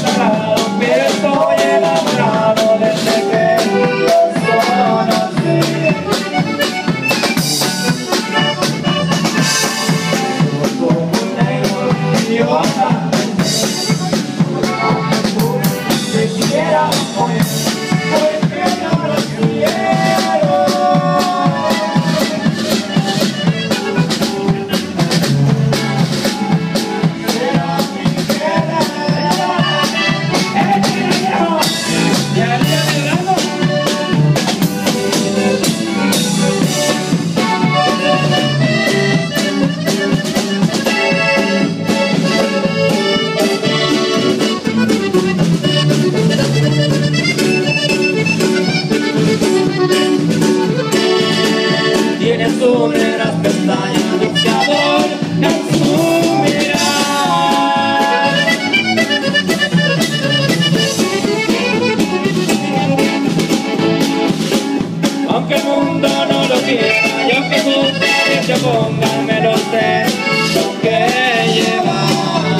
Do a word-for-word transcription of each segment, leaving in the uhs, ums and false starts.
cerrado, pero estoy enamorado desde que los conocí. Como un negro idiota, te quiera poner, porque no lo quiero. Tienes húmedas pestañas, boxeador en su mirar. Aunque el mundo no lo quiera, yo que gusta que te pongan, me lo tengo que llevar.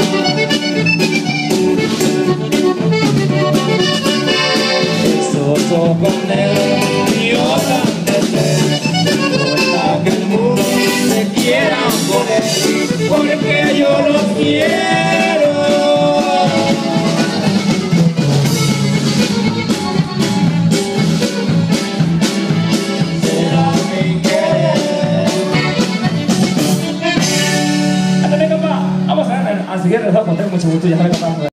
Esos ojos negros y ojos de ser, que el mundo se quiera poner, porque yo lo quiero. Será mi querer. Hasta luego, papá. Vamos a ver, al siguiente les voy a contar mucho gusto, ya me lo